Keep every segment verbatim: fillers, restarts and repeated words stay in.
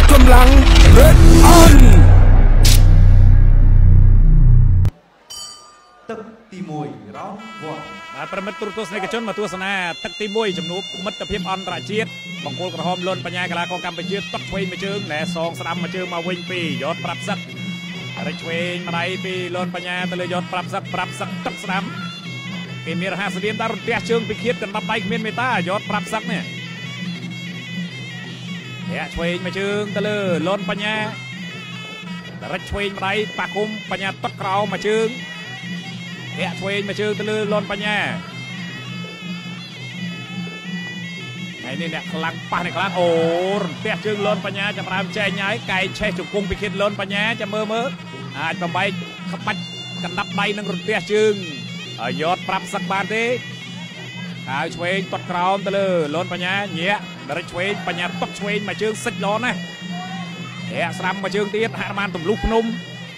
กำลังเรดออนตึกตีมวยร้องวอดประมิตรตุสในกระชนมาตัวสนาตึกตีมวยจำนวนมิตรเพียบอันตรายเชียดบังโกลกระหอมล้นปัญญากลากองกำไปเชียดตัดเวยมาเชิงแหล่ซองสลัมมาเชิงมาวิ่งปียอดปรับสักอะไรเวยมาได้ปีล้นปัญญาตะเลยยอดปรับสักปรับสักตัดสลัมเกมีรหัสเดียนดารุเตียเชิงไปเคียดกันรับได้เมียนเมตายอดปรับสักเนี่ยแหล่เวยมาเชิงตะเลยล้นปัญญาอะไรเวยมาได้ปากคุมปัญญาตัดกราวมาเชิงแหล่เวยมาเชิงตะเลยล้นปัญญาไอ้นี่เนี่ยคลังป่าในคลังโอ้เตี้ยจึงล้นปัญญาจะพรามใจย้ายไก่แช่จุกกุ้งไปคิดล้นปัญญาจะเมื่อเมื่ออาจจะไปขบัดกันนับใบนั่งรถเตี้ยจึงยอดปรับสักบาทดิขายช่วยตัดกราวตะเลยล้นปัญญาเนี้ยดาริช่วยปัญญาตัดช่วยมาจึงสิล้นนะแหะสลัมมาจึงเตี้ยหามานตุ่มลูกนุ่ม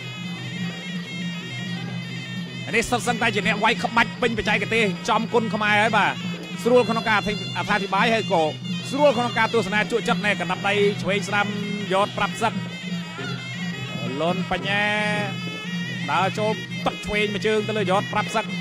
อันนี้สังใจจะเนี่ยไว้ขบัดเป็นไปใจกันตีจอมกุลขมายไอ้บ่าสรุปคนกาที่อธิบายให้ก่อสรุปคนกาตัวสนาจุดจับในกันนับได้ช่วยสลัมยอดปรับสักล้นปัญญาดาวโจมตัดช่วยมาเชิงตะเลยยอดปรับสัก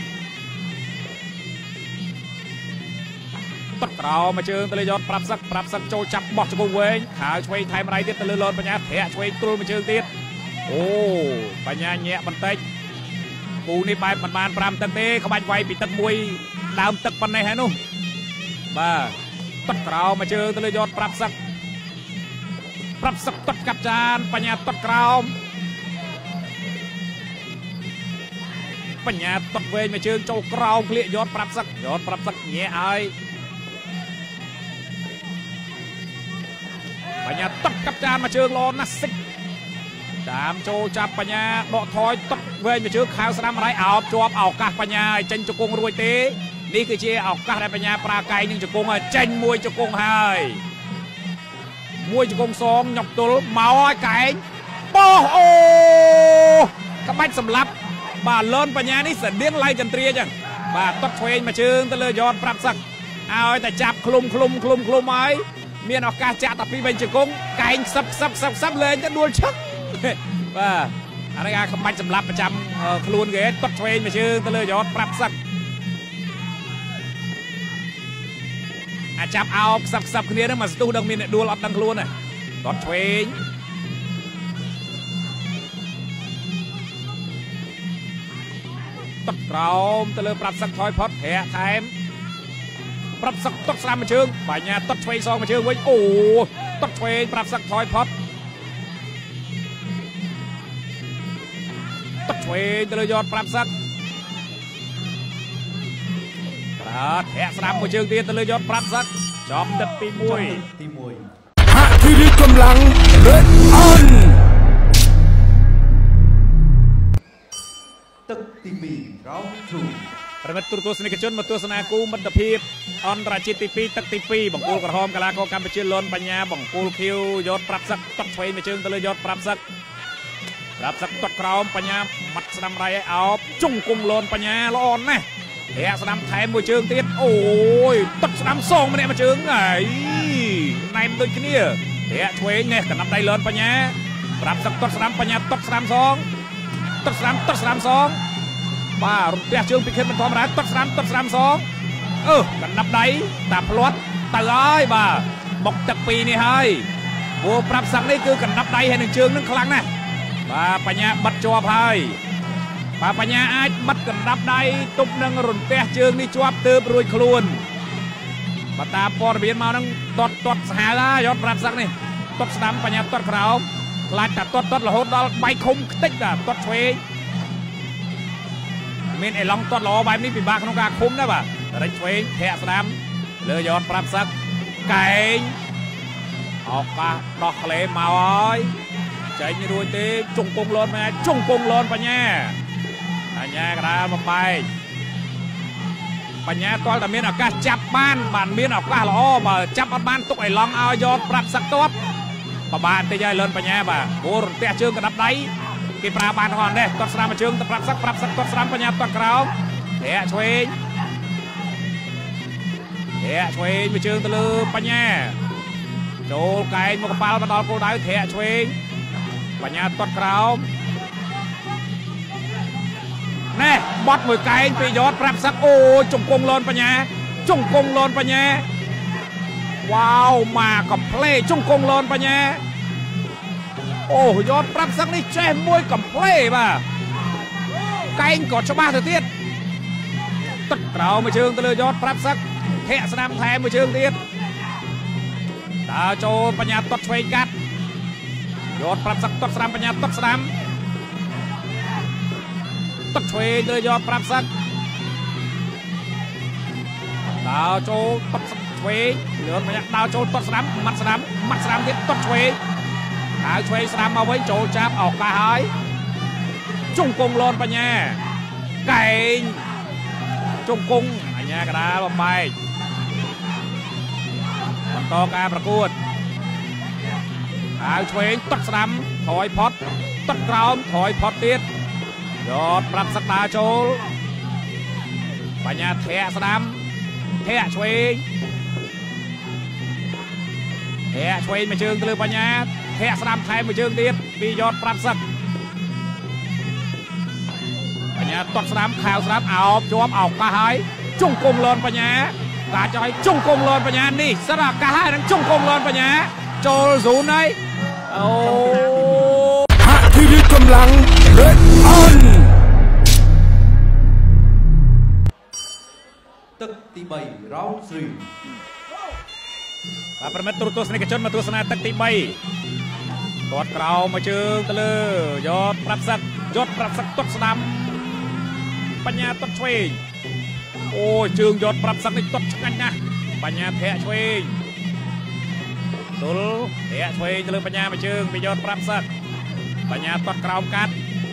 ตัดเรามาเชิงตะเลยยอดปรับสักปรับสักโจจับบอกจะกูเวงขาช่วยไทยมาไรเตี้ยตะเลยล้นปัญญาแถะช่วยตรูมาเชิงเตี้ยโอ้ปัญญาแง่บันเตยปูนี่ไปมันบานปรามตันเต้ขบายไวปิดตัดมวยดาวตึกปันในฮะนุ่มบ้าตัดกราวมาเจอตะเลยยอดปรับสักปรับสักตัดกับจานปัญญาตัดกราวปัญญาตัดเวมาเจอเจ้ากราวเคลียยอดปรับสักยอดปรับสักเงี้ยไอปัญญาตัดกับจานมาเจอรอนัสซิกจามโจจับปัญญาดอกทอยตัดเวมาเจอข่าวสนามไรเอาจวบเอากาปัญญาเจนจุกงรวยเตนี่คือเชียร์เอากาได้ปัญญาปลาไก่หนึ่งจุกงเจนมวยจุกงไฮมวยจุกงสองหยกตุลเมาไก่โป้โอกระบัดสำลับบาดล้นปัญญานี่เสด็จไล่จันเตียจังบาดตัดเทนมาเชิงตะเลยยอดปรับสักเอาแต่จับคลุมคลุมคลุมคลุมไม้เมียนออกกาจับตัดพี่เป็นจุกงไก่ซับซับซับซับเลยจะดวลชักว่าอะไรกันขบัดสำลับประจำคลุนเกตตัดเทนมาเชิงตะเลยยอดปรับสักจับเอาสับสับคนนี้นั่งมาสตูดังมีเนี่ยดูหลอดดังคล้วนน่ะรถเทรนตัดกราวตะเลยปรับสักถอยพอดแผลไทม์ปรับสักตัดสามมาเชิงป่ายญาตัดเทรนซองมาเชิงไว้โอ้ตัดเทรนปรับสักถอยพอดตัดเทรนตะเลยยอดปรับสักแถะสนามมวยเชิงเตียนตะเลยยอดปรับสักจอมดัดตีมวยตีมวยฮะที่ดีกำลังเรดออนตึกตีมีร้องถูกประมิตรตุรสนิกชนมาตัวสนากูมัตตพีบอันราชิตีปีตึกตีปีบังกูกระหอมกะลาโกกำไปเชิญล้นปัญญาบังกูคิวยอดปรับสักตัดไฟมาเชิงตะเลยยอดปรับสักปรับสักตัดกราวปัญญามัดสนามไรเอาจุ่งกุ้งล้นปัญญาล้อนนะแหะสนามไทยมวยเชิงเตี้ยโอ้ยตัดสนามซองมาเนี่ยมาเชิงไงนายมันโดนขี้เนี่ยแหะช่วยเนี่ยกันนำได้เลินปัญญาปรับสักตัดสนามปัญญาตัดสนามซองตัดสนามตัดสนามซองบ้ารุ่งเตี้ยเชิงปีเข็มมันทอมร้ายตัดสนามตัดสนามซองเออกันนำได้ตาพลวดตาร้ายบ้าบอกจากปีนี่ให้โอ้ปรับสักนี่คือกันนำได้ให้หนึ่งเชิงหนึ่งครั้งนะบ้าปัญญาบัดจวบให้ป่าปัญญาอาจบัดกันรับได้ตุบนังรุ่นเตะเชิงนี่จวบเติบรวยคลุนปตาปอร์เบียนมานังตดตดหาละยอดปรับสักนี่ตดสนามปัญญาตดกราวลายตัดตดตดละหดดอลใบคมติ๊กอะตดเฟยเมนไอลองตดล้อใบนี้ปีบาขนมกาคุมได้ป่ะไรเฟยแทะสนามเลยยอดปรับสักไก่ออกปะดอกเลมาอ้อยใจนี่รวยเตะจงกงล้นมาจงกงล้นปัญญาปัญญากระดามาไปปัญญาตัวแต่เมียนออกกาจับบ้านบ้านเมียนออกกาล้อมาจับบ้านตุกไอ้ลองเอายอดปรับสักตัวปะบ้านเตยเลินปัญญาบ่าโบรเตะเชิงกระดับได้กีปราบานก่อนเด้ตัวสนามมาเชิงตะปรับสักปรับสักตัวสนามปัญญาตัวกราวเตะช่วยเตะช่วยมาเชิงตะลือปัญญาចូលកែងមកកប៉ាល់មកដល់គោលដៅធាក់ឆ្វេងបញ្ញាទាត់ក្រោមណែបត់មួយកែងពីយត់ប្រាប់សឹកអូជង្គង់លនបញ្ញាជង្គង់លនបញ្ញាវ៉ាវមកកំ plei ជង្គង់លនបញ្ញាអូយត់ប្រាប់សឹកនេះចេះមួយកំ plei បាទកែងក៏ច្បាស់ទៅទៀតទឹកក្រោមមួយជើងទៅលើយត់ប្រាប់សឹកធាក់ស្នាមថែមមួយជើងទៀតដើរចូលបញ្ញាទាត់ឆ្វេងកាត់យត់ប្រាប់សឹកទាត់ស្នាមបញ្ញាទាត់ស្នាមទាត់ឆ្វេងទៅលើយត់ប្រាប់សឹកដើរចូលទាត់ឆ្វេងយត់បញ្ញាដើរចូលទាត់ស្នាមម៉ាត់ស្នាមម៉ាត់ស្នាមទៀតទាត់ឆ្វេងដើរឆ្វេងស្នាមមកវិញចូលចាប់ឱកាសហើយជង្គង់លនបញ្ញាកែងជង្គង់បញ្ញាកដាលបំបែកបន្តការប្រកួតដើរឆ្វេងទាត់ស្នាមថយផុតទាត់ក្រោមថយផុតទៀតយកប្រាប់សក្តាចូលបញ្ញាធាក់ស្នាមធាក់ឆ្វេងធាក់ឆ្វេងមួយជើងទៅលើបញ្ញាធាក់ស្នាមថែមមួយជើងទៀតពីយកប្រាប់សឹកបញ្ញាទាត់ស្នាមខាវស្នាមអោបជាប់ឱកាសហើយជង្គង់លនបញ្ញាកាចឲ្យជង្គង់លនបញ្ញានេះសិតឱកាសហើយនឹងជង្គង់លនបញ្ញាចូលស៊ូនហើយអូហាក់ធីរីកម្លាំង Red On ទឹកទី3 round 3 បាទប្រិមិត្តទូរទស្សនិកជនមកទស្សនាទឹកទី3ទាត់ក្រោមមកជើងទៅលើយកប្រាប់សឹកយកប្រាប់សឹកទាត់ស្ដាំបញ្ញាទាត់ឆ្វេងអូជើងយកប្រាប់សឹកនេះទាត់ឆ្ងាញ់ណាស់បញ្ញាធាក់ឆ្វេងទល់ធាក់ឆ្វេងទៅលើបញ្ញាមកជើងពីយកប្រាប់សឹកបញ្ញាទាត់ក្រោមកាត់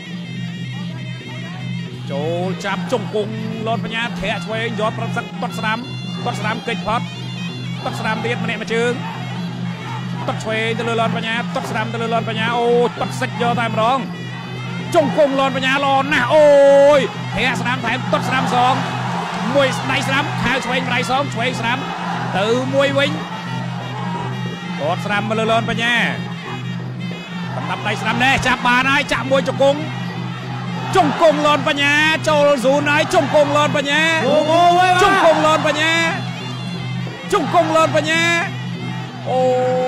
ចូលចាប់ជង្គង់លនបញ្ញាធាក់ឆ្វេងយកប្រាប់សឹកទាត់ស្ដាំទាត់ស្ដាំកិច្ចផុតទាត់ស្ដាំទៀតម្នាក់មកជើងទាត់ឆ្វេងទៅលើលនបញ្ញាទាត់ស្ដាំទៅលើលនបញ្ញាអូទាត់សិចយកតែម្ដងជង្គង់លនបញ្ញាល្អណាស់អូយធាក់ស្ដាំថែមទាត់ស្ដាំសងមួយដៃស្ដាំខៅឆ្វេងម្ដាយសងឆ្វេងស្ដាំទៅមួយវិញទាត់ស្ដាំមកលើលនបញ្ញាបណ្ដាប់ដៃស្ដាំនេះចាប់បានហើយចាក់មួយជង្គង់ជង្គង់លនបញ្ញាចូលស៊ូនហើយជង្គង់លនបញ្ញាជង្គង់លនបញ្ញាជង្គង់លនបញ្ញាអូ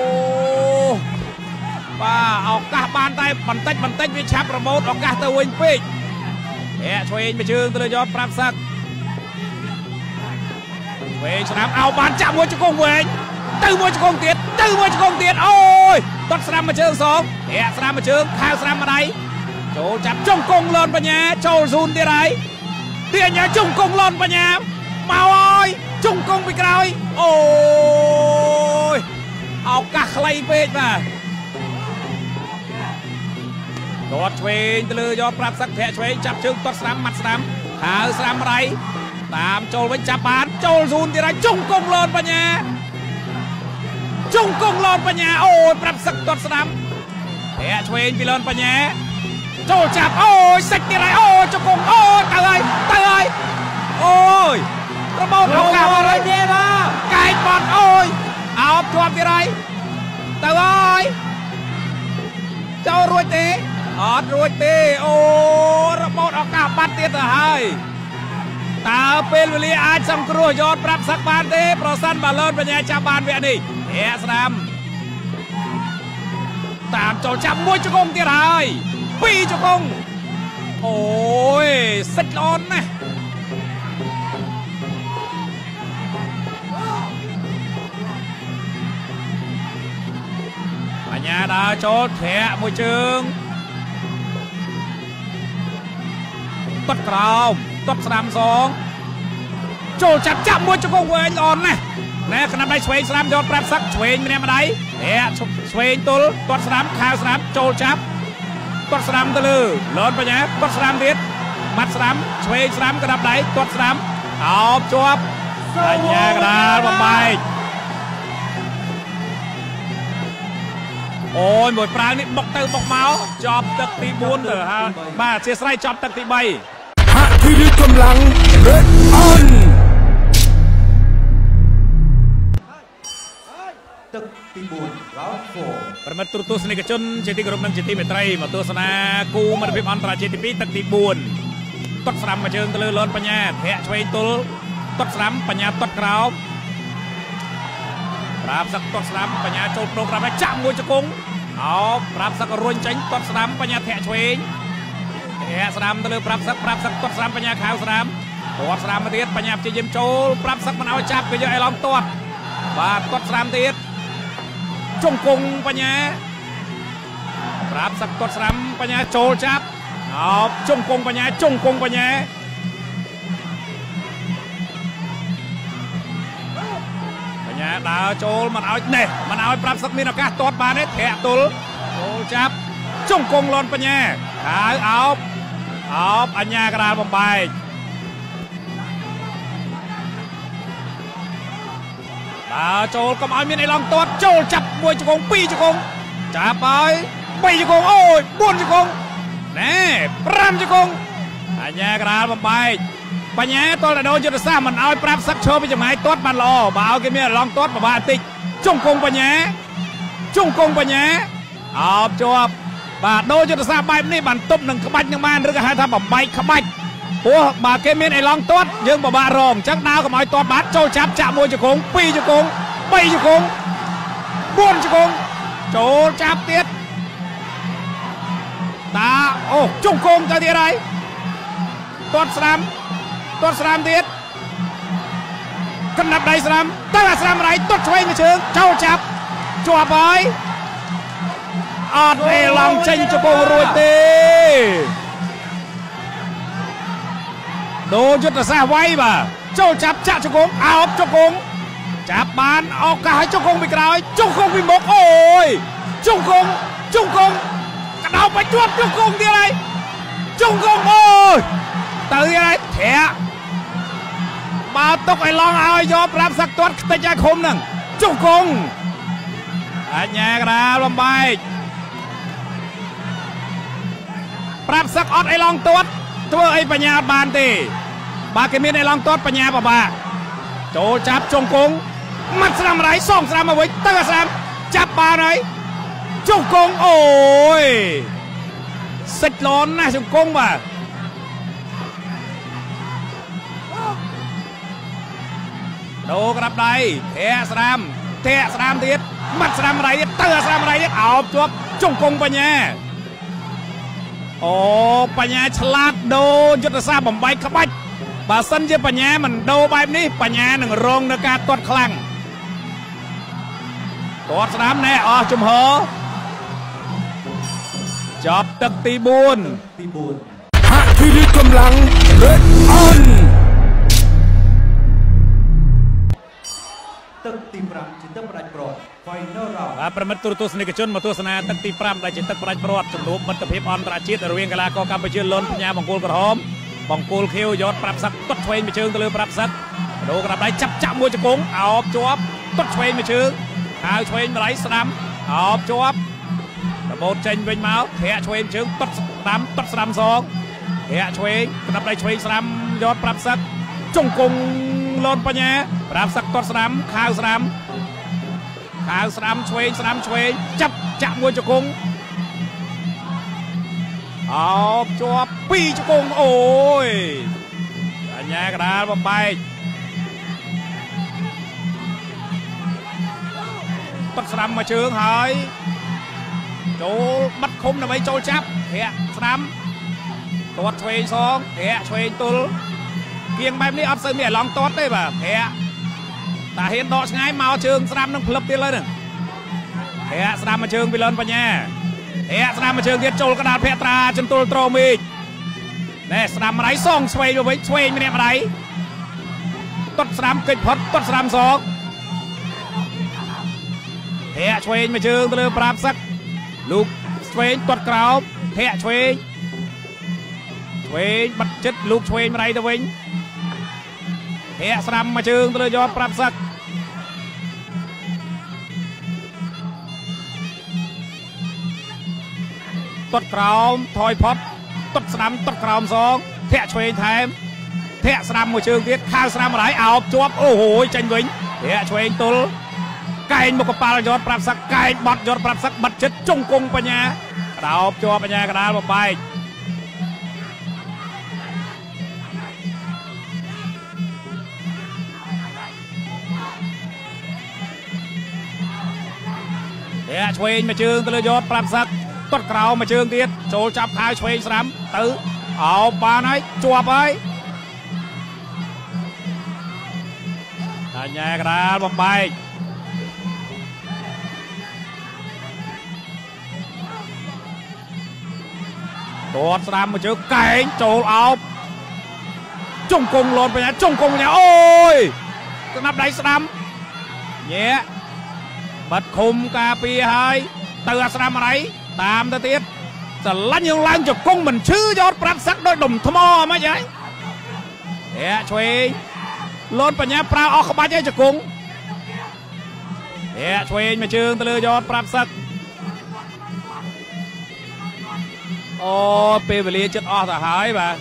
បាទឱកាសបានតែបន្តិចបន្តិចវាឆាប់ប្រម៉ូតឱកាសទៅវិញពេកធាក់ឆ្វេងមួយជើងទៅលើយត់ប្រាប់សឹកឆ្វេងស្ដាំអោបានចាក់មួយជង្គង់វិញទៅមួយជង្គង់ទៀតទៅមួយជង្គង់ទៀតអូយទាត់ស្ដាំមួយជើងសងធាក់ស្ដាំមួយជើងខៅស្ដាំមួយដៃចូលចាប់ជង្គង់លនបញ្ញាចូលស៊ូនទៀតហើយទាញជង្គង់លនបញ្ញាមកហើយជង្គង់ពីក្រោយអូយឱកាសខ្លីពេកបាទទាត់ឆ្វេងទៅលើយកប្រាប់សឹកធាក់ឆ្វេងចាប់ជើងទាត់ស្ដាំម៉ាត់ស្ដាំហៅស្ដាំម្ដាយតាមចូលវិញចាប់បានចូលស៊ូនទៀតហើយជង្គង់លនបញ្ញាជង្គង់លនបញ្ញាអូយប្រាប់សឹកទាត់ស្ដាំធាក់ឆ្វេងពីលនបញ្ញាចូលចាប់អូយសិចទៀតហើយអូយជង្គង់អូយទៅហើយទៅហើយអូយប្រមូលឱកាសមកហើយទេបាទកែងបត់អូយអោបជាប់ទៀតហើយទៅហើយចូលរួចទេអត់រួចទេអូរបូតឱកាសបាត់ទៀតទៅហើយតើពេលវេលាអាចសង្គ្រោះយកប្រាប់សឹកបានទេប្រសិនបើលនបញ្ញាចាប់បានវគ្គនេះធាក់ស្ដាំតាមចូលចាប់មួយជង្គង់ទៀតហើយពីរជង្គង់អូយសិចល្អណាស់បញ្ញាដើរចូលធាក់មួយជើងទាត់ក្រោមទាត់ស្ដាំសងចូលចាប់ចាប់មួយជង្គង់វែងល្អណាស់ណែខ្នាប់ដៃឆ្វេងស្ដាំយកប្រាប់សឹកឆ្វេងម្នាក់ម្ដាយធាក់ឆ្វេងទល់ទាត់ស្ដាំខាវស្ដាំចូលចាប់ទាត់ស្ដាំទៅលើលនបញ្ញាទាត់ស្ដាំទៀតម៉ាត់ស្ដាំឆ្វេងស្ដាំក្តាប់ដៃទាត់ស្ដាំអោបជាប់បញ្ញាកដាលបំបែកអូយមួយប្រាវនេះបុកទៅបុកមកចប់ទឹកទី4ទៅហើយបាទអធិស្ឋានចប់ទឹកទី3 ហាក់ធីរីកម្លាំង Red On ទឹកទី4 ប្រមិត្តទូរទស្សនិកជនជាទីគោរពនិងជាទីមេត្រីមកទស្សនាគូមិត្តភាពអន្តរជាតិទីពីរទឹកទីបួនទាត់ស្រាំមួយជើងទៅលើលន់បញ្ញាធាក់ឆ្វេងទល់ទាត់ស្រាំបញ្ញាទាត់ក្រោមប្រាប់សឹកទាត់ស្រាំបញ្ញាចូលប្រូក្រាមហើយចាក់មួយជង្គង់អោប្រាប់សឹករុញចេញទាត់ស្រាំបញ្ញាធាក់ឆ្វេងធាក់ស្រាំទៅលើប្រាប់សឹកប្រាប់សឹកទាត់ស្រាំបញ្ញាខៅស្រាំទាត់ស្រាំមកទៀតបញ្ញាព្យាយាមចូលប្រាប់សឹកមិនឲ្យចាប់គេយកឲ្យឡងទាត់បាទទាត់ស្រាំទៀតជង្គង់បញ្ញាប្រាប់សឹកទាត់ស្រាំបញ្ញាចូលចាប់អោជង្គង់បញ្ញាជង្គង់បញ្ញាបញ្ញាដើរចូលមិនឲ្យនេះមិនឲ្យប្រាប់សឹកមានឱកាសទាត់បានទេធាក់ទល់ចូលចាប់ជង្គង់លន់បញ្ញាហើយអោបអោបអញ្ញាកដាលបំបែកដើរចូលកុំឲ្យមានអីឡងទាត់ចូលចាប់មួយជង្គង់ពីរជង្គង់ចាប់ហើយបីជង្គង់អូយបួនជង្គង់ណែប្រាំជង្គង់អញ្ញាកដាលបំបែកបញ្ញាតលដោយុទ្ធសាស្ត្រមិនឲ្យប្រាប់សឹកឈរពីចម្ងាយទាត់បានល្អបើឲ្យគេមានឡងទាត់ពិបាកបន្តិចជង្គង់បញ្ញាជង្គង់បញ្ញាអោបជាប់បាទដូរយុទ្ធសាស្ត្របែបនេះបានទប់នឹងក្បាច់នឹងបានឬក៏ហៅថាបំបែកក្បាច់ព្រោះបើគេមានអីឡងទាត់យើងពិបាករងអញ្ចឹងដើរកុំឲ្យទាត់បាត់ចូលចាប់ចាក់មួយជង្គង់ពីរជង្គង់បីជង្គង់បួនជង្គង់ចូលចាប់ទៀតតាអូជង្គង់ទៅទៀតហើយទាត់ស្រាំទាត់ស្រាំទៀតកណ្ដាប់ដៃស្រាំទៅអាស្រាំរៃទាត់ឆ្វេងមួយជើងចូលចាប់ជាប់ហើយអត់ទេឡងចេញជង្គង់រួចទេដូរយុទ្ធសាស្ត្រវាយបាទចូលចាប់ចាក់ជង្គង់អោបជង្គង់ចាប់បានឱកាសឲ្យជង្គង់ពីក្រោយជង្គង់ពីមុខអូយជង្គង់ជង្គង់កដោបបញ្ជាប់ជង្គង់ទៀតហើយជង្គង់អូយទៅទៀតហើយធាក់បើទុកឲ្យឡងឲ្យយកប្រាប់សឹកទាត់ខ្ទេចឲ្យឃុំហ្នឹងជង្គង់អញ្ញាកដាលបំបែកប្រាប់សឹកអត់ឲ្យឡងទាត់ធ្វើអីបញ្ញាអត់បានទេបើគេមានអីឡងទាត់បញ្ញាពិបាកចូលចាប់ជង្គង់មាត់ស្រាំរៃសងស្រាំមកវិញទៅស្រាំចាប់បានហើយជង្គង់អូយសិចលន់ណាស់ជង្គង់បាទដូរក្រាបដៃធាក់ស្រាំធាក់ស្រាំទៀតមាត់ស្រាំរៃទៀតទៅស្រាំរៃទៀតអោបជាប់ជង្គង់បញ្ញាអូបញ្ញាឆ្លាតដូរយុទ្ធសាស្ត្របំបែកក្បាច់បើសិនជាបញ្ញាមិនដូរបែបនេះបញ្ញានឹងរងនៅការទាត់ខ្លាំងទាត់ស្ដាំណែអស់ជំហរចប់ទឹកទីបួនទីបួនហាក់ធីរីកម្លាំង Red On ទឹកទីប្រាំជាទឹកផ្ដាច់ព្រាត់ Final Round បាទប្រិមិត្តទូរទស្សនិកជនមកទស្សនាទឹកទីប្រាំដែលជាទឹកផ្ដាច់ព្រាត់ជំនួបមិត្តភាពអន្តរជាតិរវាងកីឡាករកម្ពុជាលន់បញ្ញាបង្គោលក្រហមបង្គោលខៀវយកប្រាប់សឹកទាត់ឆ្វេងមួយជើងទៅលើប្រាប់សឹកដូរក្រាបដៃចាប់ចាក់មួយជង្គង់អោបជាប់ទាត់ឆ្វេងមួយជើងហើយឆ្វេងម្ដាយស្ដាំអោបជាប់ដបូតចេញវិញមកធាក់ឆ្វេងជើងទាត់ស្ដាំទាត់ស្ដាំសងធាក់ឆ្វេងក្រាបដៃឆ្វេងស្ដាំយកប្រាប់សឹកជង្គង់លន់បញ្ញាប្រាប់សឹកទាត់ស្ដាំខៅស្ដាំខៅស្ដាំឆ្វេងស្ដាំឆ្វេងចាប់ចាក់មួយជង្គង់អោបជាប់ពីរជង្គង់អូយអញ្ញាកដាលបំបែកទឹកស្ដាំមកជើងហើយចូលបិទឃុំដើម្បីចូលចាប់ធាក់ស្ដាំទាត់ឆ្វេងសងធាក់ឆ្វេងទល់គៀងបែបនេះអត់សូវមានអាឡងទាត់ទេបាទធាក់តាហ៊ានដកឆ្ងាយមកជើងស្ដាំនឹងផ្លឹបទៀតលើហ្នឹងធាក់ស្ដាំមកជើងពីលន់បញ្ញាធាក់ស្ដាំមកជើងទៀតចូលកដាលភក្ត្រាចន្ទុលត្រមេឃណែស្ដាំម្ដាយសងឆ្វេងទៅវិញឆ្វេងម្នាក់ម្ដាយទាត់ស្ដាំកិច្ចផុតទាត់ស្ដាំសងធាក់ឆ្វេងមកជើងទៅលើប្រាប់សឹកលោកឆ្វេងទាត់ក្រោមធាក់ឆ្វេងឆ្វេងបាត់ចិត្តលោកឆ្វេងម្ដាយទៅវិញធាក់ស្ដាំមកជើងទៅលើយកប្រាប់សឹកទាត់ក្រោមថយផុតទាត់ស្ដាំទាត់ក្រោមសងធាក់ឆ្វេងថែមធាក់ស្ដាំមួយជើងទៀតខៅស្ដាំម្ដាយអោបជាប់អូហូយចាញ់វិញធាក់ឆ្វេងទល់កែងមុខកប៉ាល់យត់ប្រាប់សឹកកែងបត់យត់ប្រាប់សឹកបិទចិត្តចុងគង់បញ្ញាក្រោបជាប់បញ្ញាកដាលបបែកតែឆ្វេងមកជើងទៅលើយត់ប្រាប់សឹកគាត់ក្រោមមកជើងទៀតចូលចាប់ខៅឆ្វេងស្រាំទៅអោបបានហើយជាប់ហើយបញ្ញាកដាលបបែកទាត់ស្ដាំមកជើងកែងចូលអោបចុងគង់លន់បញ្ញាចុងគង់បញ្ញាអូយស្ដាប់ដៃស្ដាំញ៉ែបាត់ឃុំការពារហើយទៅអាស្ដាំអីតាមទៅទៀតស្រឡាញ់យើងឡើងជង្គង់មិនឈឺយកប្រាប់សឹកដោយដុំថ្មមិនហីហែឆ្វេងលន់បញ្ញាប្រើអស់ក្បាច់ឲ្យជង្គង់ហែឆ្វេងមកជើងទៅលើយកប្រាប់សឹកអូពេលវេលាចិត្តអស់ទៅហើយបាទ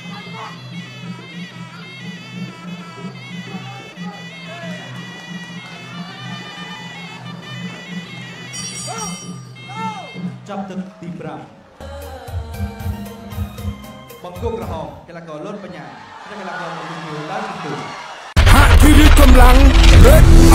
ចាប់ទឹកទីប្រាំបង្គោលក្រហមកីឡាករលន់បញ្ញានិងកីឡាករមកពីឡើងពីទូ Hak kiri kemblang.